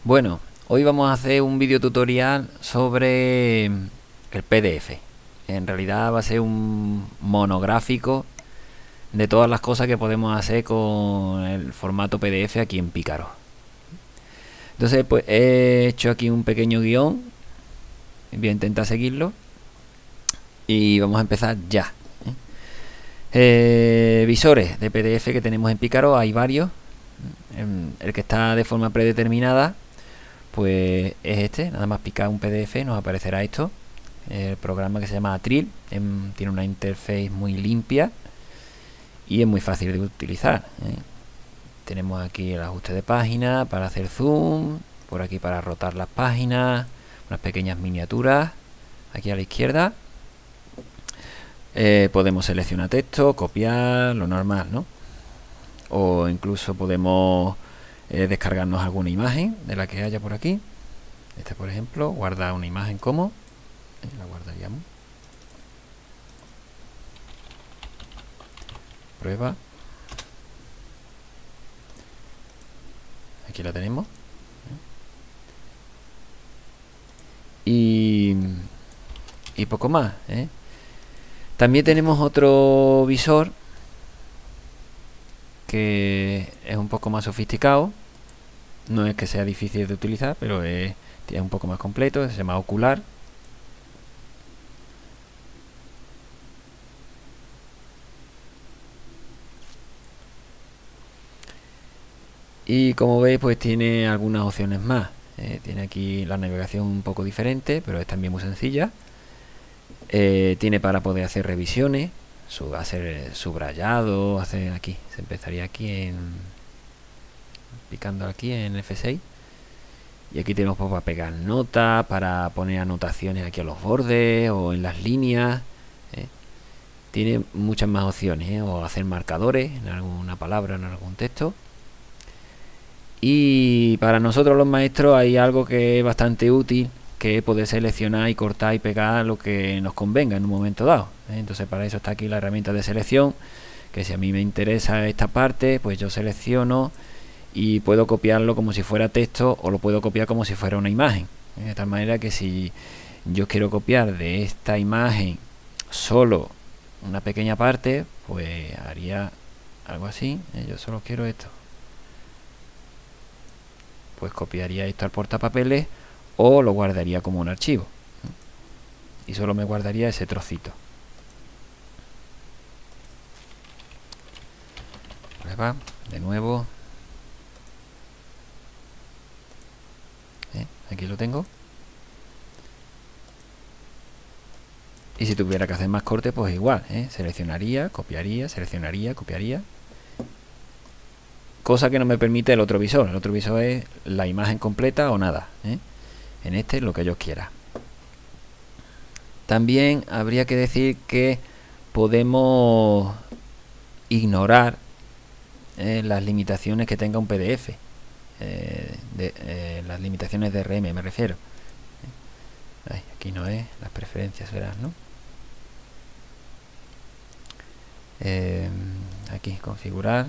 Bueno, hoy vamos a hacer un vídeo tutorial sobre el PDF. En realidad va a ser un monográfico de todas las cosas que podemos hacer con el formato PDF aquí en Pícaro. Entonces, pues he hecho aquí un pequeño guión. Voy a intentar seguirlo. Y vamos a empezar ya. Visores de PDF que tenemos en Pícaro, hay varios. El que está de forma predeterminada pues es este, nada más picar un PDF nos aparecerá esto, el programa que se llama Atril, tiene una interface muy limpia y es muy fácil de utilizar. Tenemos aquí el ajuste de página para hacer zoom, por aquí para rotar las páginas, unas pequeñas miniaturas aquí a la izquierda. Podemos seleccionar texto, copiar, lo normal, ¿no? O incluso podemos descargarnos alguna imagen de la que haya por aquí. Este, por ejemplo, guardar una imagen como la guardaríamos. Prueba. Aquí la tenemos. Y poco más, ¿eh? También tenemos otro visor que es un poco más sofisticado. No es que sea difícil de utilizar, pero es un poco más completo. Se llama Ocular. Y como veis, pues tiene algunas opciones más. Tiene aquí la navegación un poco diferente, pero es también muy sencilla. Tiene para poder hacer revisiones, hacer subrayado, hacer aquí. Se empezaría aquí picando aquí en F6. Y aquí tenemos para pegar notas, para poner anotaciones aquí a los bordes o en las líneas. Tiene muchas más opciones, o hacer marcadores en alguna palabra, en algún texto. Y para nosotros los maestros hay algo que es bastante útil, que es poder seleccionar y cortar y pegar lo que nos convenga en un momento dado. Entonces para eso está aquí la herramienta de selección, que si a mí me interesa esta parte, pues yo selecciono y puedo copiarlo como si fuera texto o lo puedo copiar como si fuera una imagen. De tal manera que si yo quiero copiar de esta imagen solo una pequeña parte, pues haría algo así. Yo solo quiero esto. Pues copiaría esto al portapapeles o lo guardaría como un archivo. Y solo me guardaría ese trocito. Prueba, de nuevo. Aquí lo tengo. Y si tuviera que hacer más corte, pues igual, seleccionaría, copiaría, seleccionaría, copiaría. Cosa que no me permite el otro visor. El otro visor es la imagen completa o nada. En este lo que yo quiera. También habría que decir que podemos ignorar las limitaciones que tenga un PDF. Las limitaciones de RM me refiero. Aquí no es, las preferencias verás, ¿no? Aquí configurar.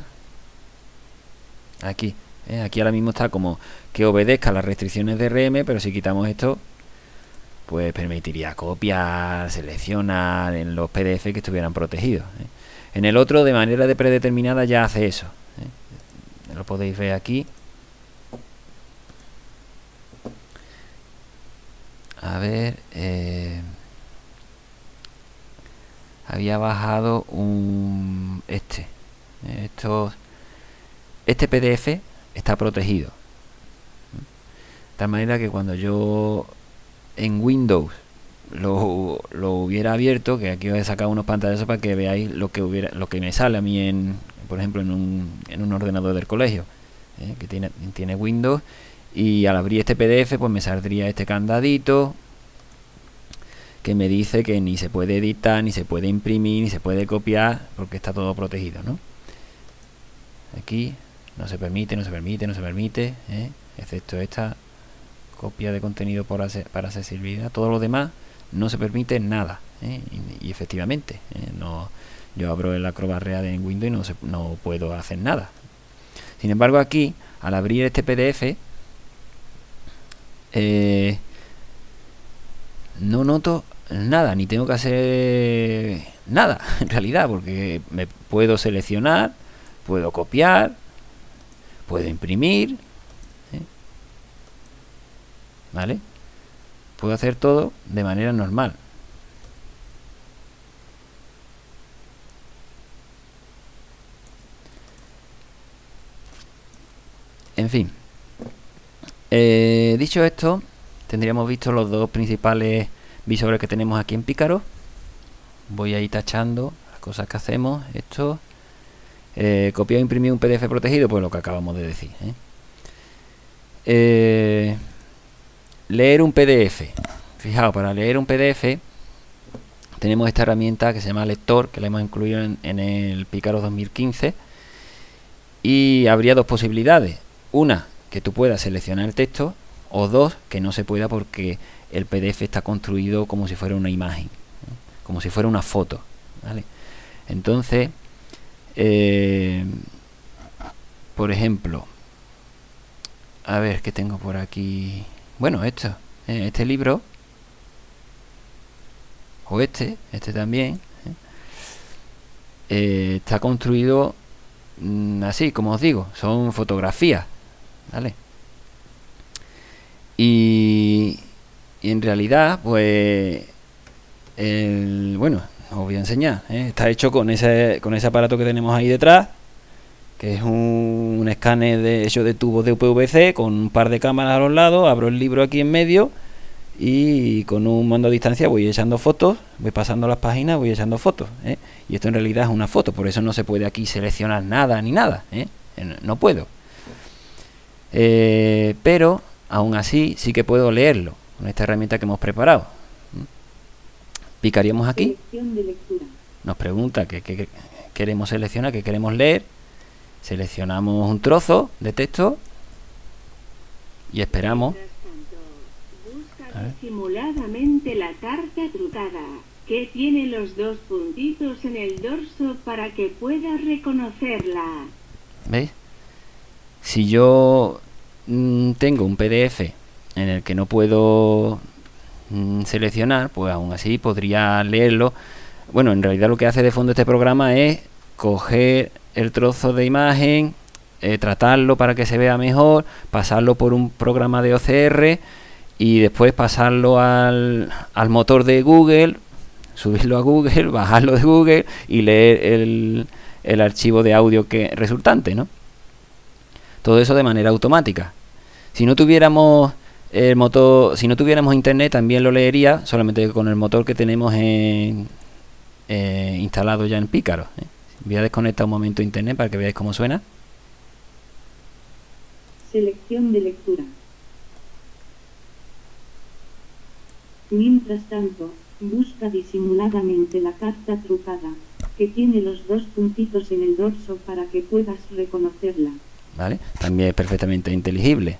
Aquí ahora mismo está como que obedezca las restricciones de RM, pero si quitamos esto, pues permitiría copiar, seleccionar en los PDF que estuvieran protegidos. En el otro, de manera predeterminada, ya hace eso. Lo podéis ver aquí. A ver, había bajado este PDF está protegido, de tal manera que cuando yo en Windows lo hubiera abierto, que aquí os he sacado unos pantallazos para que veáis lo que me sale a mí por ejemplo en un ordenador del colegio, que tiene Windows, y al abrir este PDF pues me saldría este candadito que me dice que ni se puede editar, ni se puede imprimir, ni se puede copiar, porque está todo protegido, ¿no? Aquí no se permite, excepto esta copia de contenido para accesibilidad. Todo lo demás no se permite nada, y efectivamente, no, yo abro el Acrobat Reader en Windows y no puedo hacer nada. Sin embargo, aquí al abrir este PDF no noto nada, ni tengo que hacer nada en realidad, porque me puedo seleccionar, puedo copiar, puedo imprimir, ¿vale? Puedo hacer todo de manera normal. En fin, dicho esto, tendríamos visto los dos principales visores que tenemos aquí en Pícaro. Voy a ir tachando las cosas que hacemos. Esto, copiar o imprimir un PDF protegido, pues lo que acabamos de decir, leer un PDF. Fijaos, para leer un PDF tenemos esta herramienta que se llama lector, que la hemos incluido en el Pícaro 2015, y habría dos posibilidades: una, que tú puedas seleccionar el texto, o dos, que no se pueda porque el PDF está construido como si fuera una imagen, como si fuera una foto, ¿vale? Entonces, por ejemplo, a ver qué tengo por aquí. Bueno, este libro, o este también, está construido así, como os digo, son fotografías, ¿vale? Y en realidad, pues, bueno, os voy a enseñar, está hecho con ese aparato que tenemos ahí detrás, que es un escáner hecho de tubos de PVC con un par de cámaras a los lados. Abro el libro aquí en medio y con un mando a distancia voy echando fotos, voy pasando las páginas, voy echando fotos, y esto en realidad es una foto, por eso no se puede aquí seleccionar nada ni nada, no puedo, pero aún así sí que puedo leerlo con esta herramienta que hemos preparado. Picaríamos aquí, nos pregunta qué queremos seleccionar, qué queremos leer, seleccionamos un trozo de texto y esperamos. Disimuladamente la carta trucada, que tiene los dos puntitos en el dorso para que puedas reconocerla. ¿Veis? Si yo tengo un PDF en el que no puedo seleccionar, pues aún así podría leerlo. Bueno, en realidad lo que hace de fondo este programa es coger el trozo de imagen, tratarlo para que se vea mejor, pasarlo por un programa de OCR y después pasarlo al motor de Google, subirlo a Google, bajarlo de Google y leer el archivo de audio resultante, ¿no? Todo eso de manera automática. Si no tuviéramos el motor, si no tuviéramos internet, también lo leería, solamente con el motor que tenemos instalado ya en Pícaro. Voy a desconectar un momento internet para que veáis cómo suena. Selección de lectura. Mientras tanto, busca disimuladamente la carta trucada, que tiene los dos puntitos en el dorso para que puedas reconocerla. ¿Vale? También es perfectamente inteligible.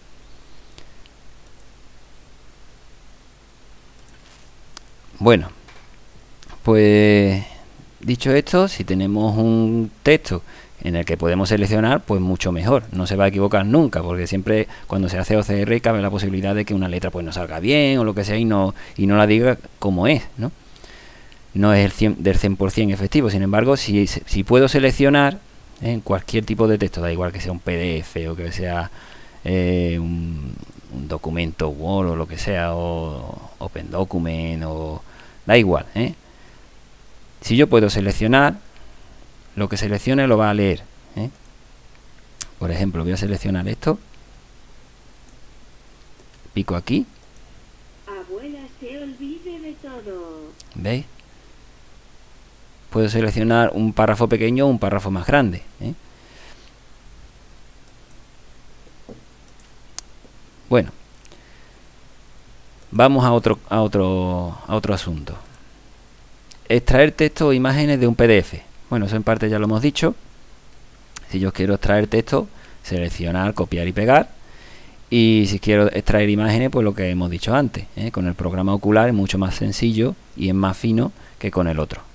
Bueno, pues dicho esto, si tenemos un texto en el que podemos seleccionar, pues mucho mejor, no se va a equivocar nunca, porque siempre cuando se hace OCR cabe la posibilidad de que una letra pues no salga bien o lo que sea y no la diga como es, ¿no? No es del 100% efectivo. Sin embargo, si puedo seleccionar en cualquier tipo de texto, da igual que sea un PDF o que sea un documento Word o lo que sea, o Open Document, o da igual, si yo puedo seleccionar, lo que seleccione lo va a leer, Por ejemplo, voy a seleccionar esto, pico aquí. Abuela, se olvide de todo. ¿Veis? Puedo seleccionar un párrafo pequeño o un párrafo más grande, Bueno, vamos a otro asunto. Extraer texto o imágenes de un PDF. Bueno, eso en parte ya lo hemos dicho. Si yo quiero extraer texto, seleccionar, copiar y pegar. Y si quiero extraer imágenes, pues lo que hemos dicho antes, con el programa Ocular es mucho más sencillo y es más fino que con el otro.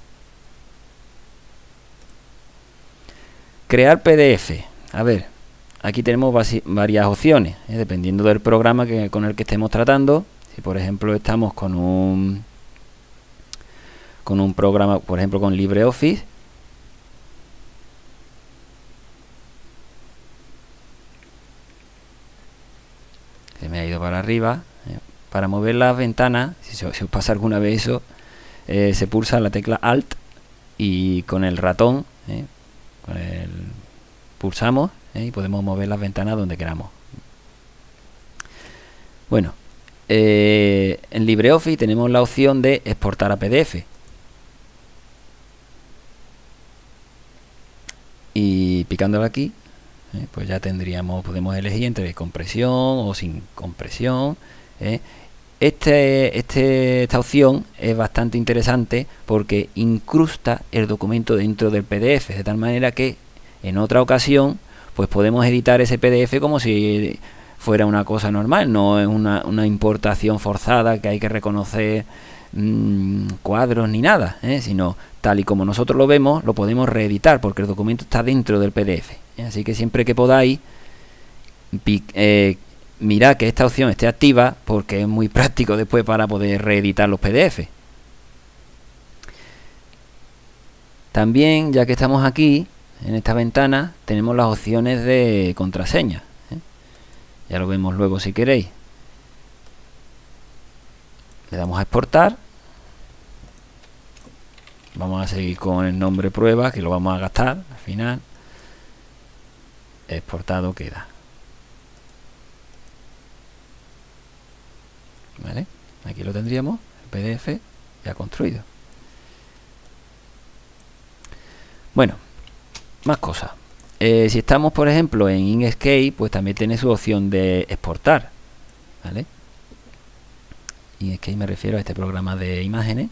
Crear PDF. A ver, aquí tenemos varias opciones, dependiendo del programa con el que estemos tratando. Si por ejemplo estamos con un programa, por ejemplo con LibreOffice, se me ha ido para arriba. Para mover las ventanas, si os pasa alguna vez eso, se pulsa la tecla Alt y con el ratón pulsamos y podemos mover las ventanas donde queramos. Bueno, en LibreOffice tenemos la opción de exportar a PDF. Y picándolo aquí, pues ya podemos elegir entre compresión o sin compresión. Esta opción es bastante interesante porque incrusta el documento dentro del PDF, de tal manera que en otra ocasión pues podemos editar ese PDF como si fuera una cosa normal, no es una importación forzada que hay que reconocer cuadros ni nada, sino tal y como nosotros lo vemos, lo podemos reeditar porque el documento está dentro del PDF. Así que siempre que podáis, mirad que esta opción esté activa porque es muy práctico después para poder reeditar los PDF. También, ya que estamos aquí, en esta ventana, tenemos las opciones de contraseña. Ya lo vemos luego si queréis. Le damos a exportar. Vamos a seguir con el nombre prueba, que lo vamos a gastar al final. Exportado queda. ¿Vale? Aquí lo tendríamos, el PDF ya construido. Bueno, más cosas. Si estamos, por ejemplo, en Inkscape, pues también tiene su opción de exportar. ¿Vale? Inkscape me refiero a este programa de imágenes.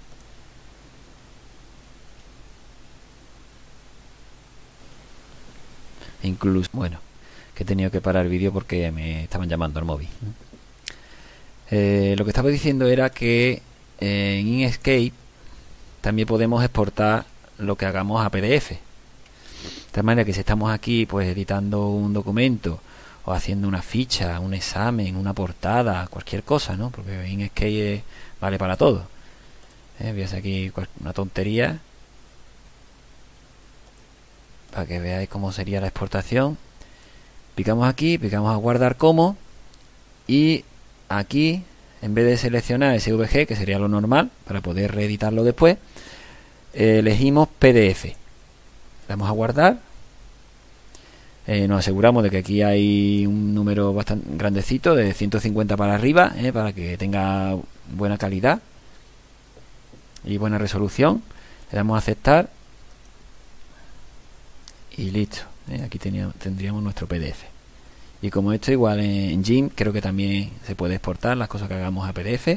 Incluso, bueno, que he tenido que parar el vídeo porque me estaban llamando al móvil. Lo que estaba diciendo era que en Inkscape también podemos exportar lo que hagamos a PDF. De tal manera que si estamos aquí pues editando un documento o haciendo una ficha, un examen, una portada, cualquier cosa, ¿no? Porque Inkscape vale para todo. Voy a hacer aquí una tontería para que veáis cómo sería la exportación. Picamos aquí, picamos a guardar como, y aquí, en vez de seleccionar SVG, que sería lo normal para poder reeditarlo después, elegimos PDF. Le damos a guardar. Nos aseguramos de que aquí hay un número bastante grandecito, de 150 para arriba, para que tenga buena calidad y buena resolución. Le damos a aceptar y listo. Aquí tendríamos nuestro PDF. Y como esto igual en GIMP, creo que también se puede exportar las cosas que hagamos a PDF.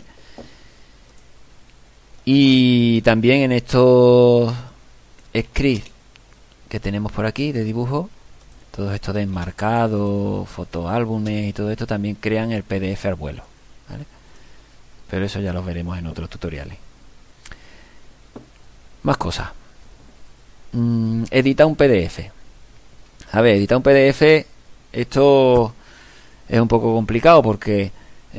Y también en estos scripts que tenemos por aquí de dibujo, todo esto de enmarcado, fotoálbumes y todo esto también crean el PDF al vuelo, ¿vale? Pero eso ya lo veremos en otros tutoriales. Más cosas. Editar un PDF. A ver, editar un PDF, esto es un poco complicado porque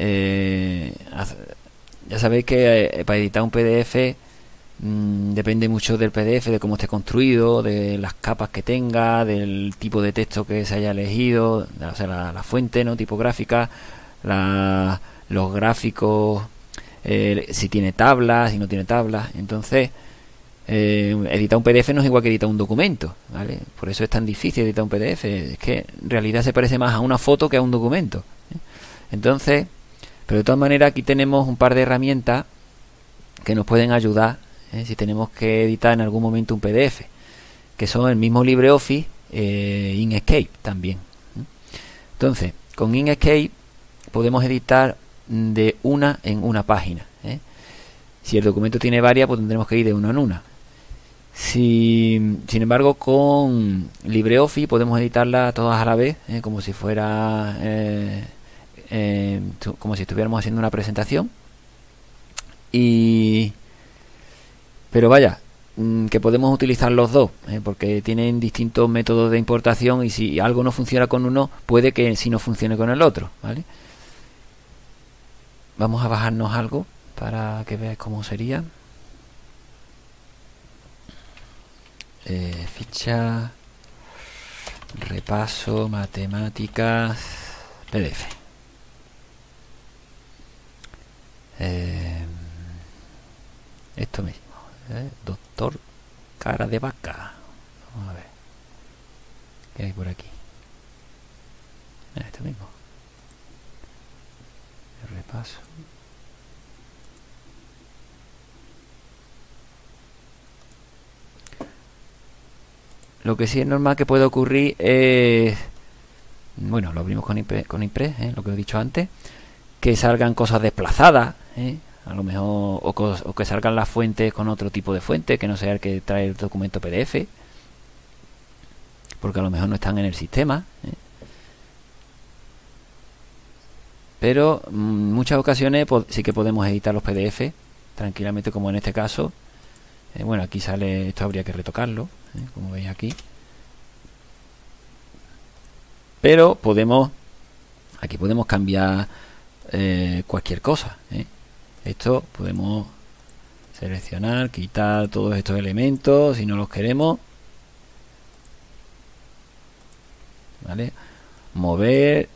ya sabéis que para editar un PDF depende mucho del PDF, de cómo esté construido, de las capas que tenga, del tipo de texto que se haya elegido, o sea, la fuente, ¿no?, tipográfica, los gráficos, si tiene tablas, si no tiene tablas. Entonces editar un PDF no es igual que editar un documento, ¿vale? Por eso es tan difícil editar un PDF. Es que en realidad se parece más a una foto que a un documento, ¿eh? Entonces, pero de todas maneras aquí tenemos un par de herramientas que nos pueden ayudar, si tenemos que editar en algún momento un PDF, que son el mismo LibreOffice, Inkscape también. Entonces, con Inkscape podemos editar de una en una página, ¿eh? Si el documento tiene varias, pues tendremos que ir de una en una. Sin embargo, con LibreOffice podemos editarlas todas a la vez, como si fuera como si estuviéramos haciendo una presentación. Pero vaya, que podemos utilizar los dos, porque tienen distintos métodos de importación y si algo no funciona con uno, puede que sí no funcione con el otro, ¿vale? Vamos a bajarnos algo para que veáis cómo sería. Ficha, repaso, matemáticas, PDF. Esto mismo, doctor cara de vaca. Vamos a ver qué hay por aquí. Esto mismo, el repaso. Lo que sí es normal que pueda ocurrir es, bueno, lo abrimos con Impress, lo que he dicho antes, que salgan cosas desplazadas, a lo mejor, o que salgan las fuentes con otro tipo de fuente, que no sea el que trae el documento PDF, porque a lo mejor no están en el sistema, pero en muchas ocasiones sí que podemos editar los PDF tranquilamente, como en este caso. Bueno, aquí sale, esto habría que retocarlo, como veis aquí, pero aquí podemos cambiar cualquier cosa, esto podemos seleccionar, quitar todos estos elementos si no los queremos, ¿vale? Mover,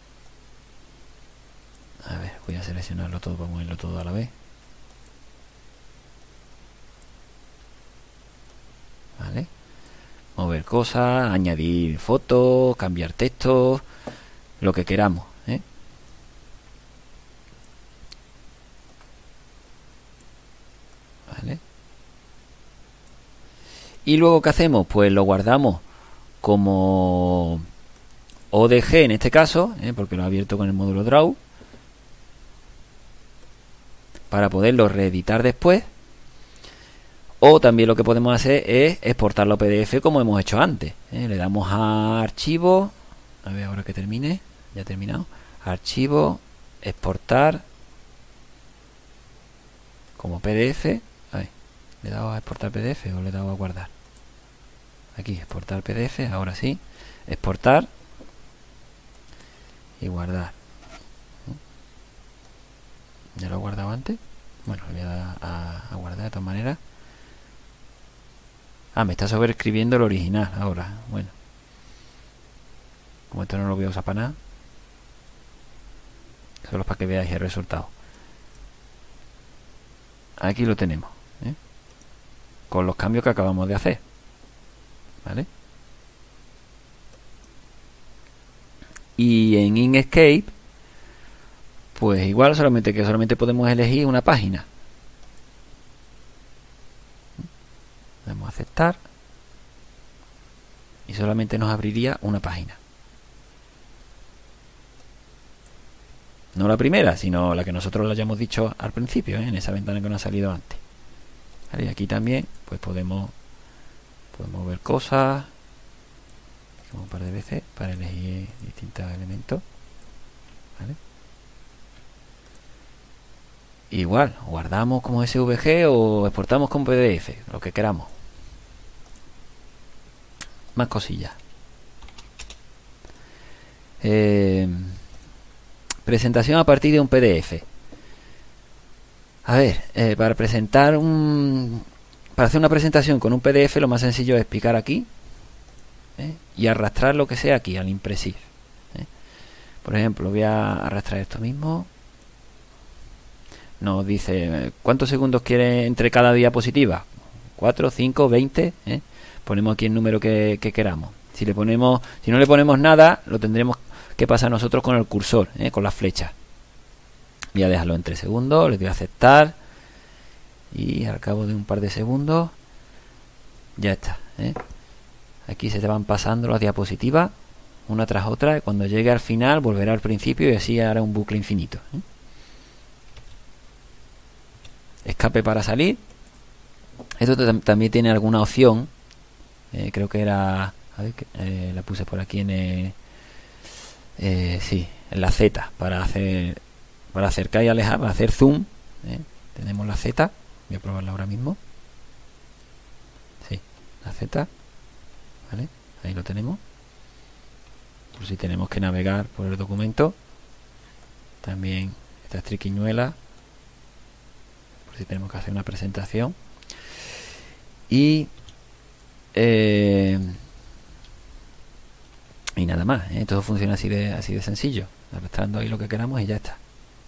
a ver, voy a seleccionarlo todo para moverlo todo a la vez, ¿vale? Mover cosas, añadir fotos, cambiar textos, lo que queramos, ¿vale? Y luego, ¿qué hacemos? Pues lo guardamos como ODG en este caso, porque lo he abierto con el módulo Draw, para poderlo reeditar después. O también lo que podemos hacer es exportarlo a PDF como hemos hecho antes, le damos a archivo, a ver ahora que termine, ya he terminado, archivo, exportar como PDF, a ver, le he dado a exportar PDF o le he dado a guardar, aquí exportar PDF, ahora sí, exportar y guardar. Ya lo he guardado antes, bueno, le voy a dar a guardar de todas maneras. Me está sobreescribiendo el original ahora. Bueno, como esto no lo voy a usar para nada, solo para que veáis el resultado. Aquí lo tenemos, con los cambios que acabamos de hacer, ¿vale? Y en Inkscape, pues igual, solamente podemos elegir una página. Damos a aceptar y solamente nos abriría una página, no la primera, sino la que nosotros le hayamos dicho al principio, en esa ventana que nos ha salido antes, ¿vale? Y aquí también pues podemos ver cosas un par de veces para elegir distintos elementos, ¿vale? Igual, guardamos como SVG o exportamos como PDF, lo que queramos. Más cosillas. Presentación a partir de un PDF. A ver, para hacer una presentación con un PDF, lo más sencillo es picar aquí, y arrastrar lo que sea aquí al Impressive. Por ejemplo, voy a arrastrar esto mismo. Nos dice cuántos segundos quiere entre cada diapositiva, 4, 5, 20, ponemos aquí el número que queramos. Si no le ponemos nada, lo tendremos que pasar nosotros con el cursor, con las flechas. Voy a dejarlo en 3 segundos, le doy a aceptar y al cabo de un par de segundos ya está, aquí se te van pasando las diapositivas una tras otra, y cuando llegue al final volverá al principio y así hará un bucle infinito. Escape para salir. Esto también tiene alguna opción, creo que era, a ver, la puse por aquí en la Z, para acercar y alejar, para hacer zoom, tenemos la Z, voy a probarla ahora mismo. aceptar, ¿vale? Ahí lo tenemos. Por si tenemos que navegar por el documento, también estas triquiñuelas, por si tenemos que hacer una presentación. Y nada más, todo funciona así de sencillo, arrastrando ahí lo que queramos y ya está.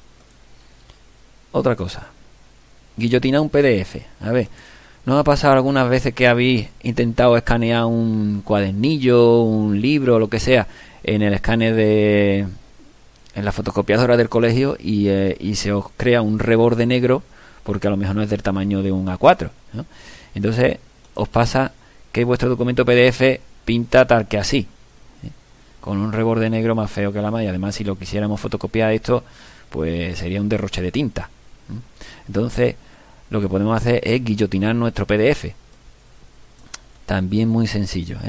Otra cosa, guillotinar un PDF. A ver, ¿no ha pasado algunas veces que habéis intentado escanear un cuadernillo, un libro, lo que sea, en el escáner en la fotocopiadora del colegio y se os crea un reborde negro porque a lo mejor no es del tamaño de un A4, ¿no? Entonces os pasa que vuestro documento PDF pinta tal que así, con un reborde negro más feo que la malla. Además, si lo quisiéramos fotocopiar esto, pues sería un derroche de tinta. Entonces, lo que podemos hacer es guillotinar nuestro PDF. También muy sencillo,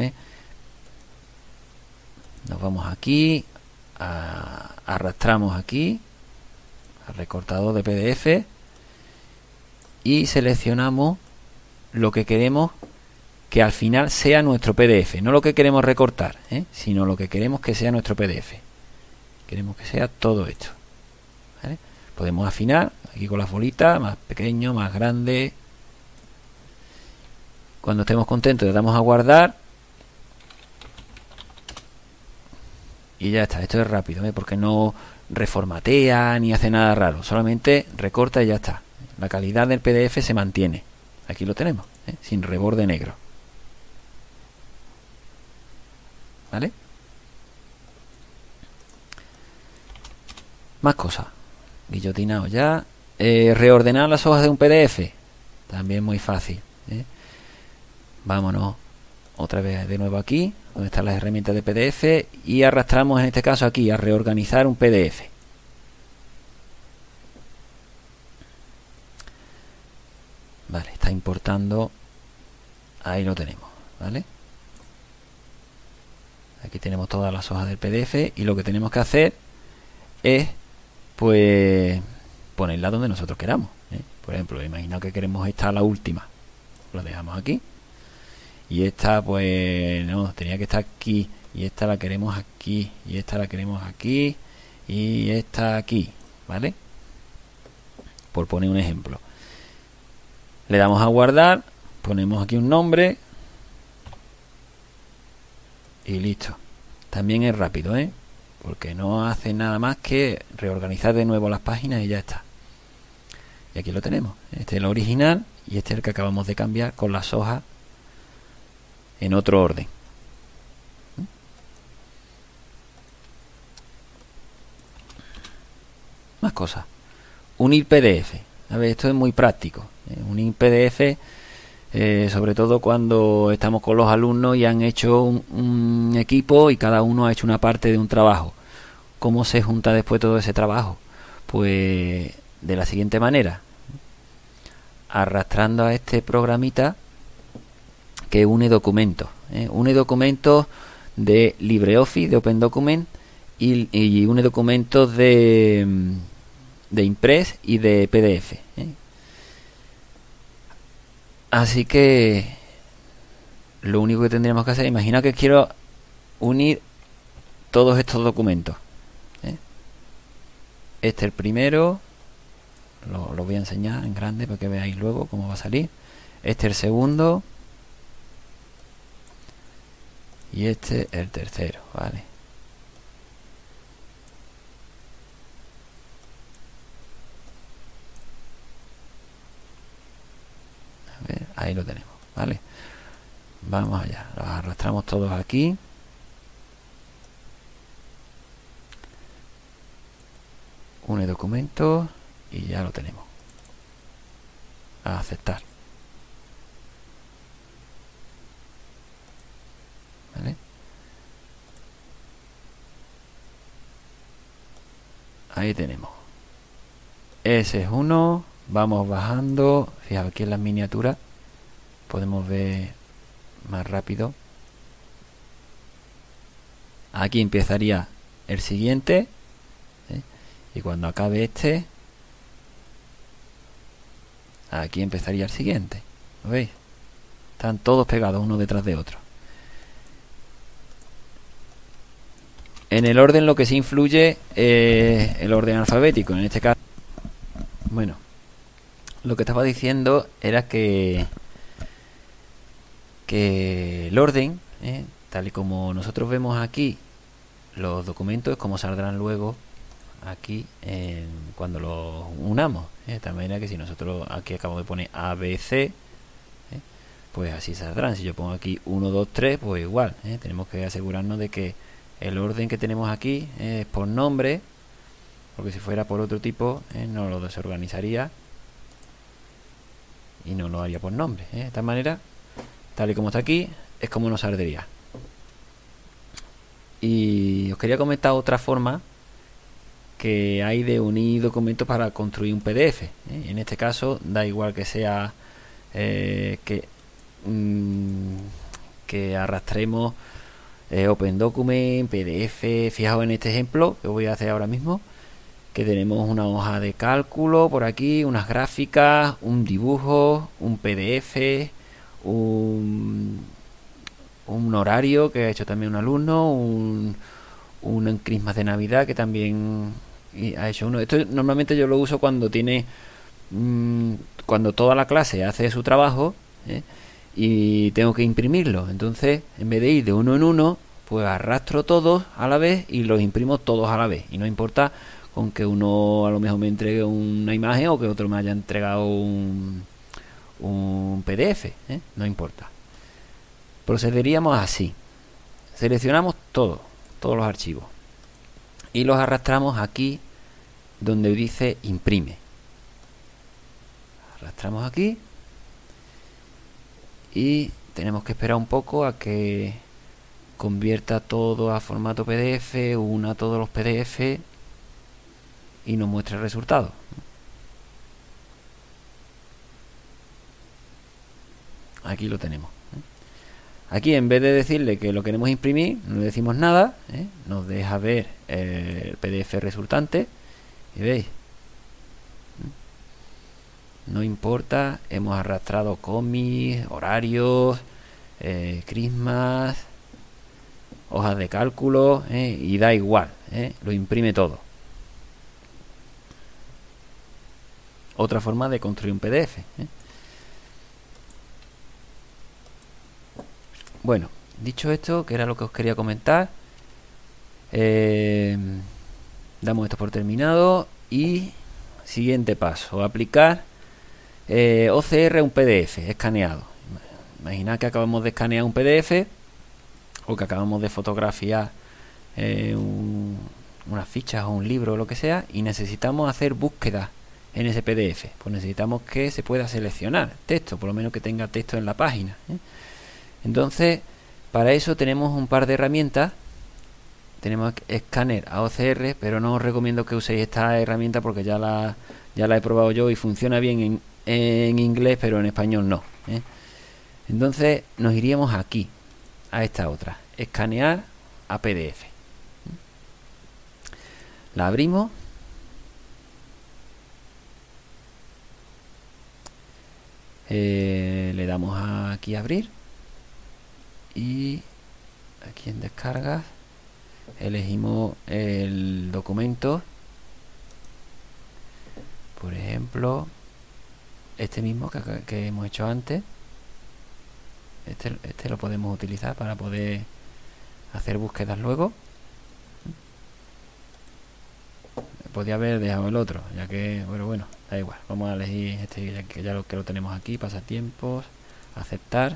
Nos vamos aquí, arrastramos aquí al recortador de PDF y seleccionamos lo que queremos que al final sea nuestro PDF, no lo que queremos recortar, sino lo que queremos que sea nuestro PDF. Queremos que sea todo esto, ¿vale? Podemos afinar aquí con las bolitas, más pequeño, más grande. Cuando estemos contentos le damos a guardar y ya está. Esto es rápido, porque no reformatea ni hace nada raro, solamente recorta y ya está. La calidad del PDF se mantiene. Aquí lo tenemos, sin reborde negro, ¿vale? Más cosas. Guillotinado ya. Reordenar las hojas de un PDF. También muy fácil, Vámonos otra vez de nuevo aquí, donde están las herramientas de PDF, y arrastramos en este caso aquí a reorganizar un PDF. Vale, está importando. Ahí lo tenemos, ¿vale? Aquí tenemos todas las hojas del PDF y lo que tenemos que hacer es, pues, ponerla donde nosotros queramos, Por ejemplo, imagina que queremos esta, la última. La dejamos aquí. Y esta, pues, no, tenía que estar aquí. Y esta la queremos aquí. Y esta la queremos aquí. Y esta aquí, ¿vale? Por poner un ejemplo. Le damos a guardar. Ponemos aquí un nombre. Y listo. También es rápido, porque no hace nada más que reorganizar de nuevo las páginas y ya está. Y aquí lo tenemos. Este es el original y este es el que acabamos de cambiar con las hojas en otro orden. Más cosas. Unir PDF. A ver, esto es muy práctico. Unir PDF, sobre todo cuando estamos con los alumnos y han hecho un equipo y cada uno ha hecho una parte de un trabajo. ¿Cómo se junta después todo ese trabajo? Pues de la siguiente manera. Arrastrando a este programita que une documentos. Une documentos de LibreOffice, de OpenDocument y une documentos de Impress y de PDF. Así que lo único que tendríamos que hacer, imagina que quiero unir todos estos documentos. Este es el primero. Lo voy a enseñar en grande para que veáis luego cómo va a salir. Este es el segundo. Y este es el tercero, ¿vale? A ver, ahí lo tenemos, ¿vale? Vamos allá, los arrastramos todos aquí. Une documentos y ya lo tenemos. A aceptar. ¿Vale? Ahí tenemos. Ese es uno. Vamos bajando. Fijaos, aquí en las miniaturas podemos ver más rápido. Aquí empezaría el siguiente, y cuando acabe este, aquí empezaría el siguiente. ¿Lo veis? Están todos pegados uno detrás de otro. En el orden lo que sí influye es el orden alfabético. En este caso, bueno, lo que estaba diciendo era que el orden, tal y como nosotros vemos aquí los documentos, es como saldrán luego aquí cuando los unamos, de tal manera que si nosotros aquí acabamos de poner ABC, pues así saldrán. Si yo pongo aquí 1, 2, 3, pues igual, tenemos que asegurarnos de que el orden que tenemos aquí es por nombre, porque si fuera por otro tipo no lo desorganizaría y no lo haría por nombre. De esta manera, tal y como está aquí, es como nos saldría. Y os quería comentar otra forma que hay de unir documentos para construir un PDF. En este caso da igual que sea que arrastremos Open Document, PDF. Fijaos en este ejemplo que voy a hacer ahora mismo, que tenemos una hoja de cálculo por aquí, unas gráficas, un dibujo, un PDF, un horario que ha hecho también un alumno, un Christmas de Navidad que también ha hecho uno. Esto normalmente yo lo uso cuando tiene cuando toda la clase hace su trabajo y tengo que imprimirlo. Entonces, en vez de ir de uno en uno, pues arrastro todos a la vez y los imprimo todos a la vez. Y no importa con que uno a lo mejor me entregue una imagen o que otro me haya entregado un PDF, no importa. Procederíamos así. Seleccionamos todos los archivos y los arrastramos aquí donde dice imprime. Arrastramos aquí y tenemos que esperar un poco a que convierta todo a formato PDF, una todos los PDF y nos muestre el resultado. Aquí lo tenemos. Aquí, en vez de decirle que lo queremos imprimir, no le decimos nada, nos deja ver el PDF resultante y veis, no importa, hemos arrastrado cómics, horarios, Christmas, hojas de cálculo, y da igual, lo imprime todo. Otra forma de construir un PDF. Bueno, dicho esto, que era lo que os quería comentar, damos esto por terminado y siguiente paso, aplicar OCR a un PDF escaneado. Imaginad que acabamos de escanear un PDF o que acabamos de fotografiar unas fichas o un libro o lo que sea y necesitamos hacer búsquedas en ese PDF. Pues necesitamos que se pueda seleccionar texto, por lo menos que tenga texto en la página. Entonces, para eso tenemos un par de herramientas. Tenemos Scanner a OCR, pero no os recomiendo que uséis esta herramienta porque ya la he probado yo y funciona bien en inglés, pero en español no. Entonces nos iríamos aquí, a esta otra, escanear a PDF. La abrimos. Le damos aquí a abrir. Y aquí en descargas elegimos el documento, por ejemplo este mismo que hemos hecho antes. Este lo podemos utilizar para poder hacer búsquedas luego. Podría haber dejado el otro, ya que bueno, da igual, vamos a elegir este ya que lo tenemos aquí. Pasatiempos, aceptar.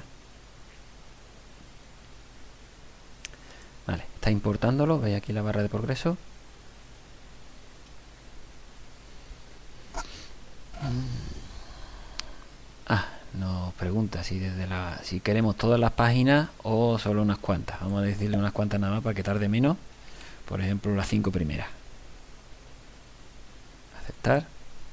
Vale, está importándolo, veis aquí la barra de progreso. Nos pregunta si si queremos todas las páginas o solo unas cuantas. Vamos a decirle unas cuantas nada más para que tarde menos. Por ejemplo, las 5 primeras. Aceptar.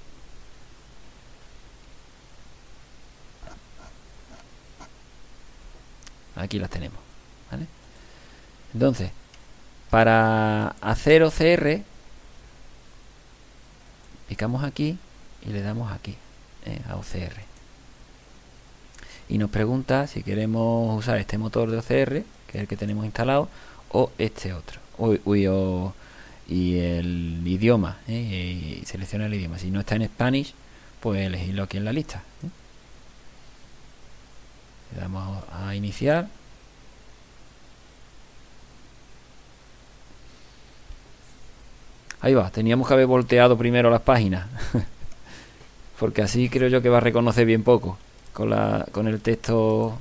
Aquí las tenemos, ¿vale? Entonces, para hacer OCR, picamos aquí y le damos aquí, a OCR. y nos pregunta si queremos usar este motor de OCR, que es el que tenemos instalado, o este otro, y el idioma, y selecciona el idioma. Si no está en Spanish, pues elegirlo aquí en la lista. Le damos a iniciar. Ahí va, teníamos que haber volteado primero las páginas porque así creo yo que va a reconocer bien poco con el texto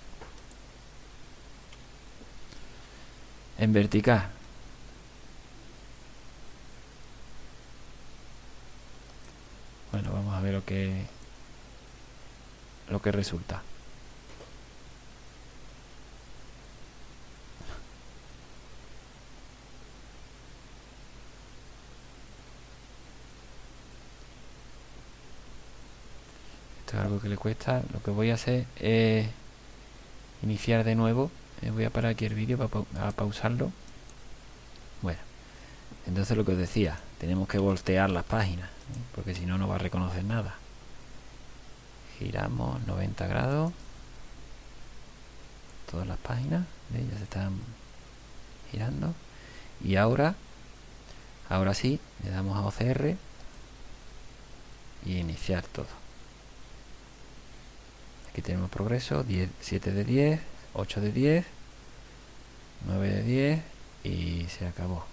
en vertical. Bueno, vamos a ver lo que resulta. Esto es algo que le cuesta. Lo que voy a hacer es iniciar de nuevo. Voy a parar aquí el vídeo para pausarlo. Bueno, entonces lo que os decía, tenemos que voltear las páginas, porque si no, no va a reconocer nada. Giramos 90 grados. Todas las páginas, ¿veis? Ya se están girando. Y ahora sí, le damos a OCR y iniciar todo. Aquí tenemos progreso, 7 de 10, 8 de 10, 9 de 10 y se acabó.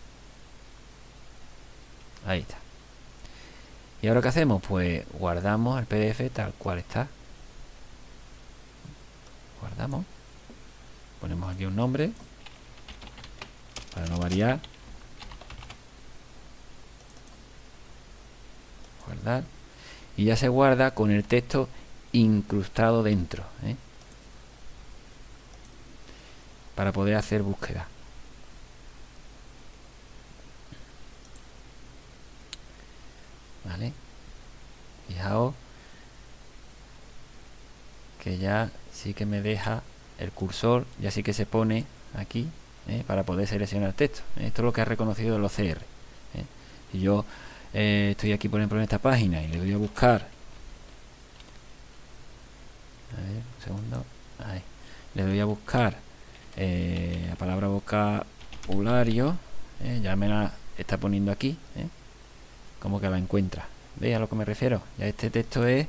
Ahí está. ¿Y ahora qué hacemos? Pues guardamos el PDF tal cual está. Guardamos. Ponemos aquí un nombre para no variar. Guardar. Y ya se guarda con el texto incrustado dentro, para poder hacer búsqueda. Vale, fijaos que ya sí que me deja el cursor, ya sí que se pone aquí, para poder seleccionar el texto. Esto es lo que ha reconocido el OCR. Si yo estoy aquí, por ejemplo, en esta página y le doy a buscar, a ver, un segundo, ahí, le doy a buscar la palabra vocabulario, ya me la está poniendo aquí, como que la encuentra. ¿Veis a lo que me refiero? Ya este texto es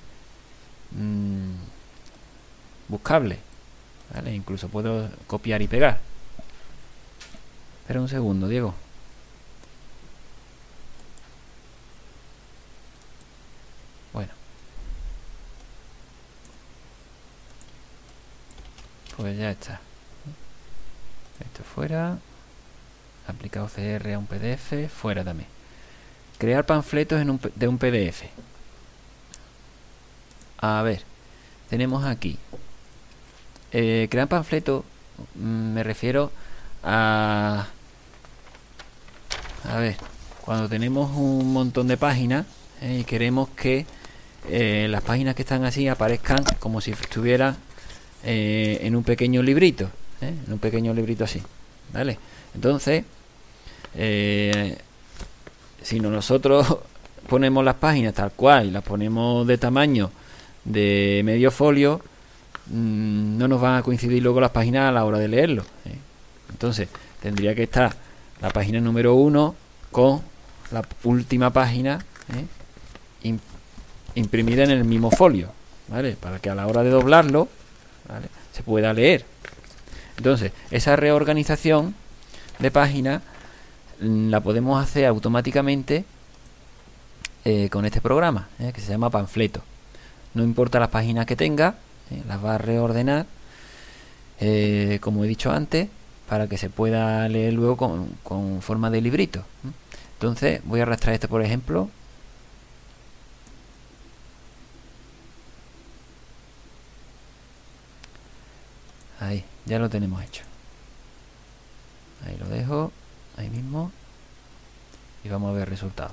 buscable, ¿vale? Incluso puedo copiar y pegar. Espera un segundo, Diego. Bueno, pues ya está. Esto fuera. Aplicar OCR a un PDF, fuera también. Crear panfletos de un PDF. A ver, tenemos aquí crear panfletos. Me refiero a ver, cuando tenemos un montón de páginas y queremos que las páginas que están así aparezcan como si estuvieran en un pequeño librito, en un pequeño librito así, ¿vale? Entonces si nosotros ponemos las páginas tal cual y las ponemos de tamaño de medio folio, no nos van a coincidir luego las páginas a la hora de leerlo, Entonces tendría que estar la página número 1 con la última página imprimida en el mismo folio, ¿vale? Para que a la hora de doblarlo, ¿vale?, se pueda leer. Entonces esa reorganización de páginas la podemos hacer automáticamente con este programa, que se llama Panfleto. No importa las páginas que tenga, las va a reordenar, como he dicho antes, para que se pueda leer luego con forma de librito. Entonces voy a arrastrar este, por ejemplo. Ahí, ya lo tenemos hecho. Ahí lo dejo, ahí mismo, y vamos a ver resultados.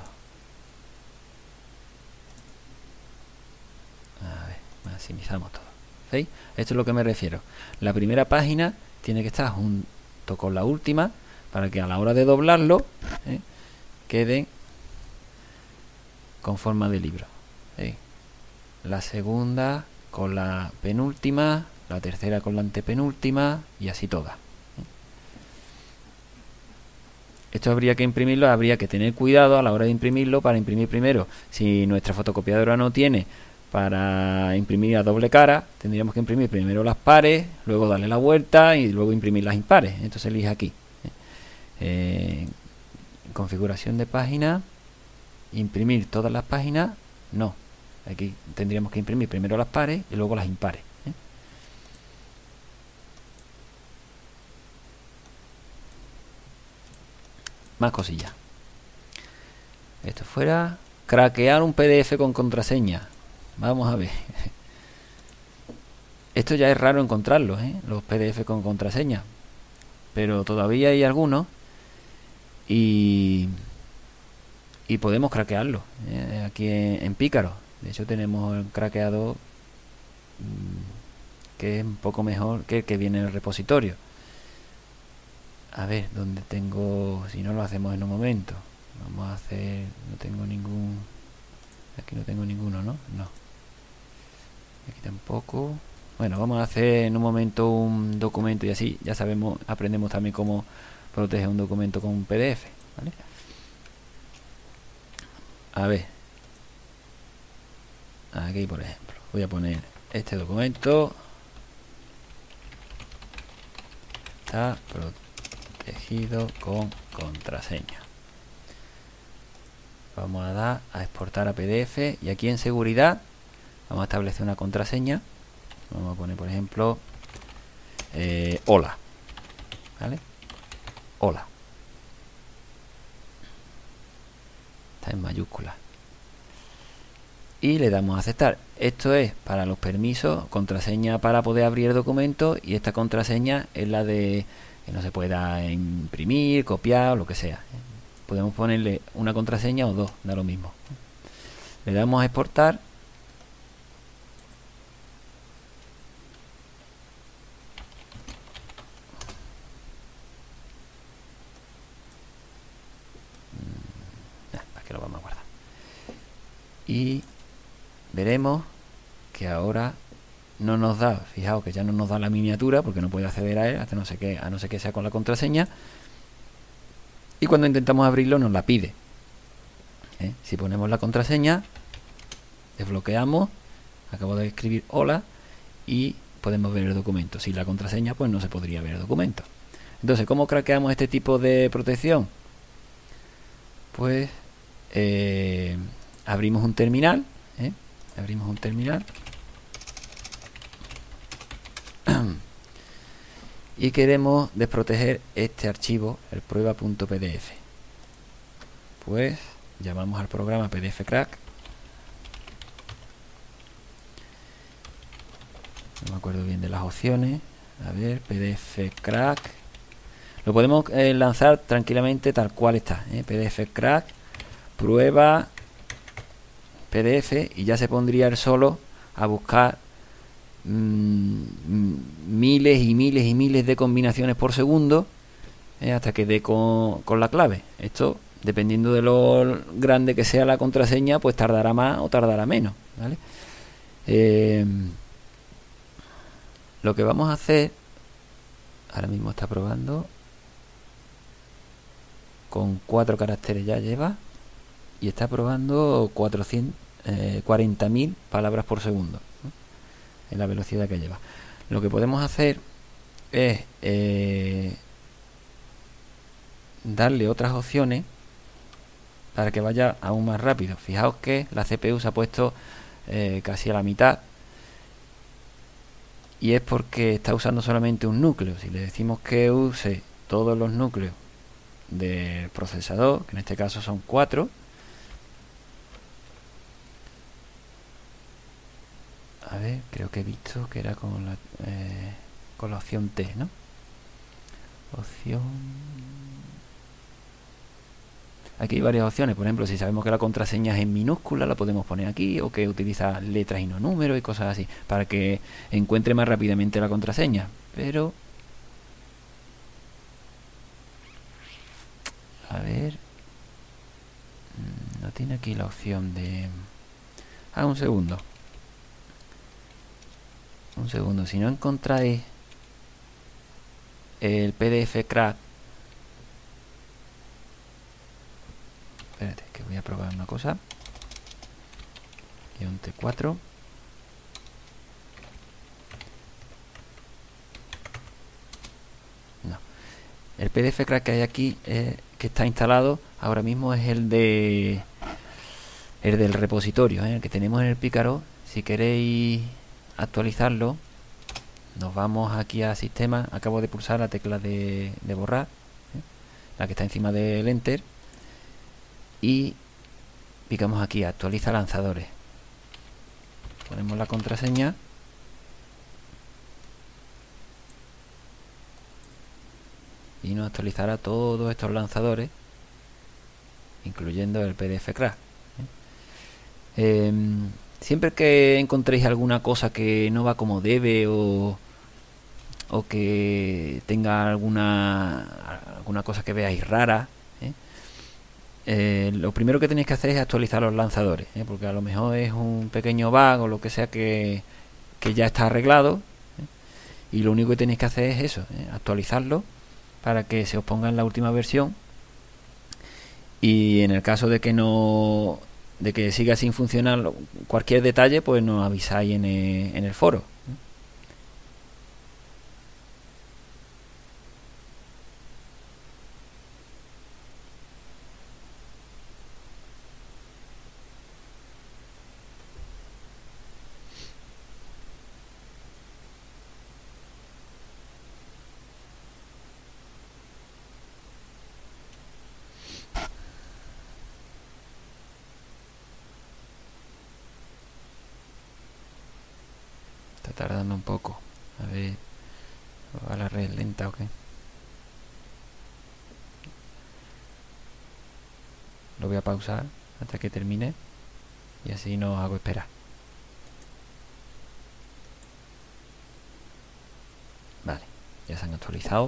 A ver, maximizamos todo. ¿Veis? Esto es lo que me refiero. La primera página tiene que estar junto con la última para que a la hora de doblarlo quede con forma de libro. ¿Veis? La segunda con la penúltima, la tercera con la antepenúltima y así todas. Esto habría que imprimirlo, habría que tener cuidado a la hora de imprimirlo para imprimir primero. Si nuestra fotocopiadora no tiene para imprimir a doble cara, tendríamos que imprimir primero las pares, luego darle la vuelta y luego imprimir las impares. Entonces elige aquí. Configuración de página, imprimir todas las páginas, no. Aquí tendríamos que imprimir primero las pares y luego las impares. Más cosillas. Esto fuera craquear un PDF con contraseña. Vamos a ver. Esto ya es raro encontrarlos, los PDF con contraseña, pero todavía hay algunos y podemos craquearlo aquí en Pícaro. De hecho tenemos el craqueado que es un poco mejor que el que viene en el repositorio. A ver, ¿dónde tengo? Si no, lo hacemos en un momento. Vamos a hacer... No tengo ningún... Aquí no tengo ninguno, ¿no? No. Aquí tampoco. Bueno, vamos a hacer en un momento un documento y así ya sabemos, aprendemos también cómo proteger un documento con un PDF, ¿vale? A ver. Aquí, por ejemplo, voy a poner este documento. Está protegido con contraseña. Vamos a dar a exportar a PDF y aquí en seguridad vamos a establecer una contraseña. Vamos a poner, por ejemplo, hola, ¿vale? Hola. Está en mayúsculas. Y le damos a aceptar. Esto es para los permisos, contraseña para poder abrir el documento, y esta contraseña es la de que no se pueda imprimir, copiar o lo que sea. Podemos ponerle una contraseña o dos, da lo mismo. Le damos a exportar. ¿Para qué lo vamos a guardar? Y veremos que ahora no nos da, fijaos que ya no nos da la miniatura porque no puede acceder a él hasta no sé qué, a no ser que sea con la contraseña, y cuando intentamos abrirlo nos la pide. Si ponemos la contraseña, desbloqueamos, acabo de escribir hola y podemos ver el documento. Sin la contraseña pues no se podría ver el documento. Entonces, ¿cómo craqueamos este tipo de protección? Pues abrimos un terminal, abrimos un terminal y queremos desproteger este archivo, el prueba.pdf. Pues llamamos al programa pdfcrack. No me acuerdo bien de las opciones. A ver, pdfcrack. Lo podemos lanzar tranquilamente tal cual está, pdfcrack, prueba PDF, y ya se pondría él solo a buscar miles y miles y miles de combinaciones por segundo, hasta que dé con la clave. Esto, dependiendo de lo grande que sea la contraseña, pues tardará más o tardará menos, ¿vale? Lo que vamos a hacer, ahora mismo está probando con 4 caracteres, ya lleva, y está probando 40.000 palabras por segundo, ¿no? En la velocidad que lleva. Lo que podemos hacer es darle otras opciones para que vaya aún más rápido. Fijaos que la CPU se ha puesto casi a la mitad, y es porque está usando solamente un núcleo. Si le decimos que use todos los núcleos del procesador, que en este caso son 4, a ver, creo que he visto que era con la opción T, ¿no? Opción... Aquí hay varias opciones. Por ejemplo, si sabemos que la contraseña es en minúscula, la podemos poner aquí, o que utiliza letras y no números y cosas así, para que encuentre más rápidamente la contraseña. Pero a ver, no tiene aquí la opción de... un segundo. Un segundo, si no encontráis el PDF crack, espérate, que voy a probar una cosa. Y un T4. No, el PDF crack que hay aquí, que está instalado ahora mismo, es el del repositorio, el que tenemos en el Pícaro. Si queréis actualizarlo, nos vamos aquí a sistema. Acabo de pulsar la tecla de borrar, la que está encima del enter, y picamos aquí actualiza lanzadores, ponemos la contraseña y nos actualizará todos estos lanzadores, incluyendo el PDF crack. Siempre que encontréis alguna cosa que no va como debe, o que tenga alguna cosa que veáis rara, lo primero que tenéis que hacer es actualizar los lanzadores, porque a lo mejor es un pequeño bug o lo que sea que ya está arreglado, y lo único que tenéis que hacer es eso, actualizarlo para que se os ponga en la última versión. Y en el caso de que siga sin funcionar cualquier detalle, pues nos avisáis en el foro. Está tardando un poco. A ver, ¿va la red lenta o qué? Lo voy a pausar hasta que termine y así no hago esperar. Vale, ya se han actualizado.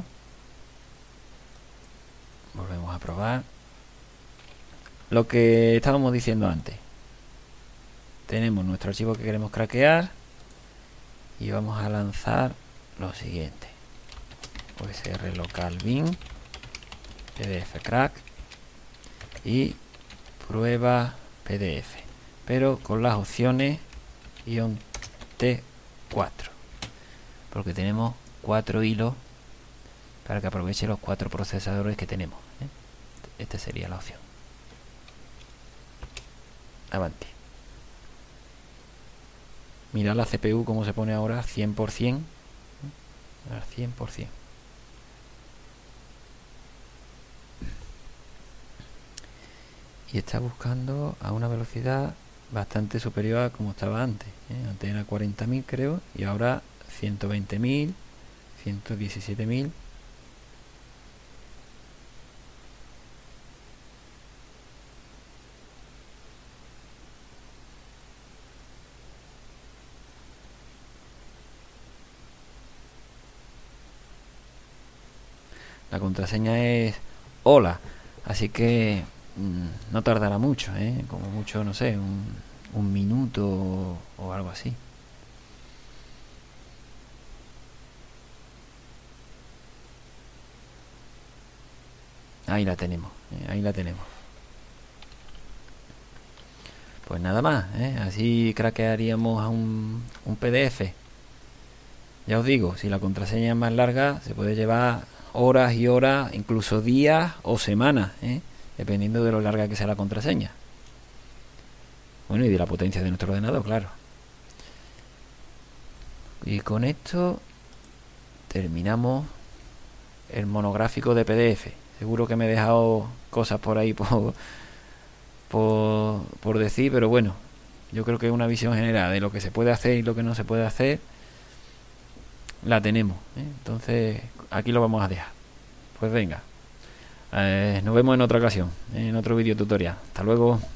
Volvemos a probar. Lo que estábamos diciendo antes. Tenemos nuestro archivo que queremos craquear y vamos a lanzar lo siguiente: usr local bin pdf crack y prueba pdf, pero con las opciones -T4, porque tenemos 4 hilos para que aproveche los 4 procesadores que tenemos. Esta sería la opción. Avante. Mirad la CPU como se pone ahora, 100%. Al 100%. Y está buscando a una velocidad bastante superior a como estaba antes. Antes era 40.000 creo, y ahora 120.000, 117.000. La contraseña es hola, así que no tardará mucho, como mucho, no sé, un minuto o algo así. Ahí la tenemos, ahí la tenemos. Pues nada más, así craquearíamos a un PDF. Ya os digo, si la contraseña es más larga, se puede llevar horas y horas, incluso días o semanas, dependiendo de lo larga que sea la contraseña. Bueno, y de la potencia de nuestro ordenador, claro. Y con esto terminamos el monográfico de PDF. Seguro que me he dejado cosas por ahí por decir, pero bueno, yo creo que una visión general de lo que se puede hacer y lo que no se puede hacer la tenemos, entonces aquí lo vamos a dejar. Pues venga, nos vemos en otra ocasión, en otro vídeo tutorial. Hasta luego.